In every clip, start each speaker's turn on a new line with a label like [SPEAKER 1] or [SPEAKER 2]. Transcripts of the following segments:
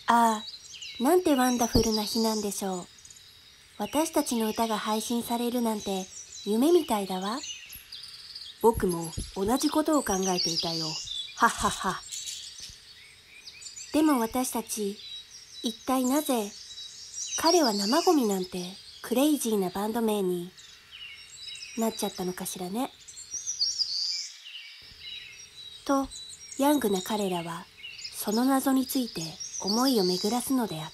[SPEAKER 1] ああ、なんてワンダフルな日なんでしょう。私たちの歌が配信されるなんて夢みたいだわ。僕も同じことを考えていたよ。はっはっは。でも私たち、一体なぜ、彼は生ゴミなんてクレイジーなバンド名になっちゃったのかしらね。と、ヤングな彼らは、その謎について思いを巡らすのであった。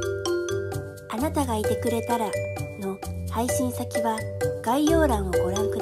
[SPEAKER 1] あなたがいてくれたらの配信先は概要欄をご覧ください。